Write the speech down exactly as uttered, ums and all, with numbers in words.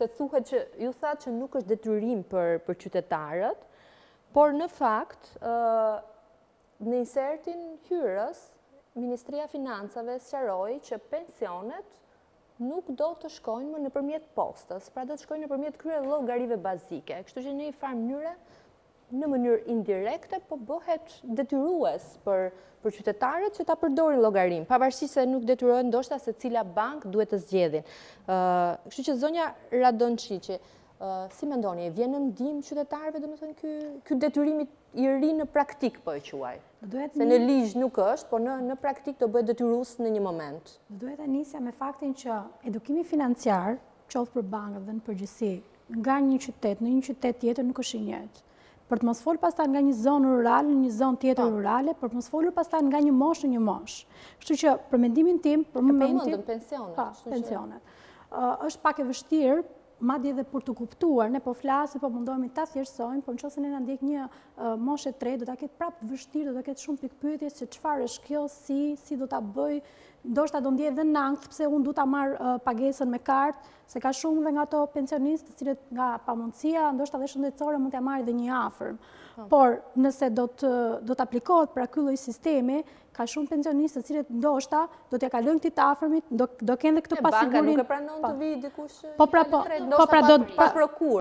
se thuhet që ju thatë që nuk është detyrim për, për qytetarët, por në fakt, në insertin hyrës, Ministria e Financave sqaroi që pensionet nuk do të shkojnë më nëpërmjet postës, pra do të shkojnë nëpërmjet kryer llogarive bazike. Kështu që në një farë mënyre, në mënyrë indirekte, po bëhet detyrues për, për qytetarët që ta përdorin llogarin, pavarësisht se nuk detyrohen ndoshta se cila bank duhet të zgjedhin. Uh, kështu që zonja Radonçiçi, uh, si mendoni, vjen në ndihmë qytetarëve domethënë ky ky detyrim i ri në praktik po e quaj? Se në ligj nuk është, por në, në praktik do bëhet detyrues në një moment. Duhet të nisja me faktin që edukimi financiar, qoftë për bankët dhe në përgjithësi, nga një qytet në një qytet tjetër nuk është i njëjtë. Për të mos folur pastaj nga një zonë rurale në një zonë tjetër pa. rurale, për të mos folur pastaj nga një moshë në një moshë. Kështu që për mendimin tim, për momentin, e pensionet, pa, pensionet. Uh, është pak e vështirë, madje edhe për të kuptuar, ne po flasim, po mundohemi ta thjeshtsojmë, por nëse ne na ndjek një uh, moshë e tretë, do ta ketë prapë vështirë, do ta ketë shumë pikpyetje se çfarë është kjo, si, si do ta bëj, ndoshta do ndjej edhe nankth pse unë du ta marr uh, pagesën me kartë, se ka shumë dhe nga ato pensionistë, të cilët nga pamundësia, ndoshta dhe shëndetësore mund t'ia marrë edhe një afërm. Por nëse do të do të aplikohet pra ky lloj sistemi, ka shumë pensionistë të cilët ndoshta do t'ia kalojnë këtij të afërmit, do do kenë këtë pasigurinë. Banka nuk e pranon të vijë dikush. Po pra po, po pra do pa prokur.